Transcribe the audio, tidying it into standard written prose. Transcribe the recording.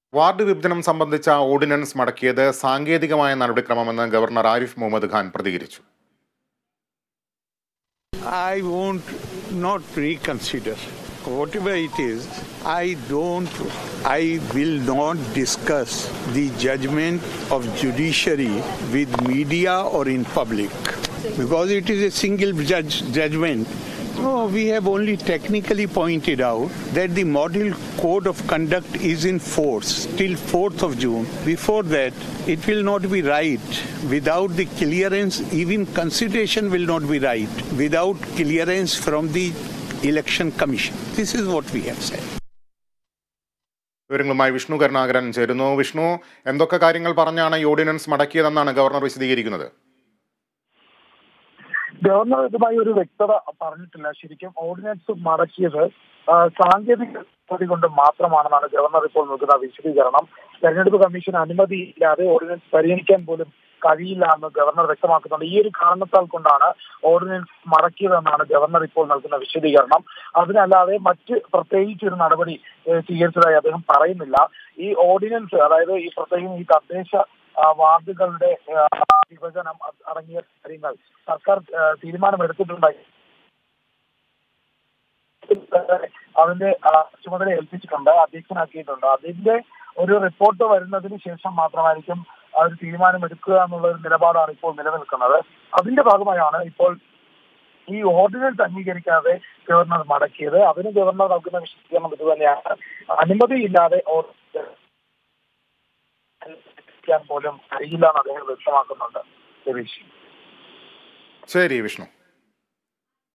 Ward വിഭജനം സംബന്ധിച്ച ordinance മടക്കിയത് സാങ്കേതികമായ നടപടിക്രമമെന്ന് ഗവർണർ ആരിഫ് മുഹമ്മദ് ഖാൻ പ്രതികരിച്ചു. I won't not reconsider. Whatever it is, I will not discuss the judgment of judiciary with media or in public because it is a single judgment. No, we have only technically pointed out that the model code of conduct is in force till 4th of June. Before that, it will not be right without the clearance, even consideration will not be right without clearance from the Election Commission. This is what we have said. വിവരങ്ങളുമായി വിഷ്ണു കരുണാകരൻ ചേരുന്നു. വിഷ്ണു, എന്തൊക്കെ കാര്യങ്ങൾ പറഞ്ഞാണ് ഈ ordinance മടക്കിയതെന്നാണ് governor വിശദീകരിക്കുന്നത്? Governor ഇതുമായി ഒരു വ്യക്തത പറഞ്ഞിട്ടില്ല. ശരിക്കും ഓർഡിനൻസ് മടക്കിയത് സാങ്കേതിക കൊണ്ട് മാത്രമാണെന്നാണ് ഗവർണർ ഇപ്പോൾ നൽകുന്ന വിശദീകരണം. തെരഞ്ഞെടുപ്പ് കമ്മീഷൻ അനുമതിയില്ലാതെ ഓർഡിനൻസ് പരിഗണിക്കാൻ പോലും കഴിയില്ല എന്ന് ഗവർണർ വ്യക്തമാക്കുന്നുണ്ട്. ഈ ഒരു കാരണത്താൽ കൊണ്ടാണ് ഓർഡിനൻസ് മടക്കിയതെന്നാണ് ഗവർണർ ഇപ്പോൾ നൽകുന്ന വിശദീകരണം. അതിനല്ലാതെ മറ്റ് പ്രത്യേകിച്ച് ഒരു നടപടി സ്വീകരിച്ചതായി അദ്ദേഹം പറയുന്നില്ല. ഈ ഓർഡിനൻസ്, അതായത് ഈ പ്രത്യേകം ഈ തദ്ദേശ വാർഡുകളുടെ വിഭജനം അടങ്ങിയ കാര്യങ്ങൾ സർക്കാർ തീരുമാനമെടുത്തിട്ടുണ്ടായി. അതിന്റെ ചുമതല ഏൽപ്പിച്ചിട്ടുണ്ട്, അധ്യക്ഷനാക്കിയിട്ടുണ്ട്. അതിന്റെ ഒരു റിപ്പോർട്ട് വരുന്നതിന് ശേഷം മാത്രമായിരിക്കും ആ ഒരു തീരുമാനം എടുക്കുക എന്നുള്ള ഒരു നിലപാടാണ് ഇപ്പോൾ നിലനിൽക്കുന്നത്. അതിന്റെ ഭാഗമായാണ് ഇപ്പോൾ ഈ ഓർഡിനൻസ് അംഗീകരിക്കാതെ ഗവർണർ മടക്കിയത്. അതിന് ഗവർണർ നൽകുന്ന വിശദീകരണം ഇത് തന്നെയാണ്. അനുമതിയില്ലാതെ പോലും കഴിയില്ല എന്ന് അദ്ദേഹം വ്യക്തമാക്കുന്നുണ്ട്. ശരി വിഷ്ണു.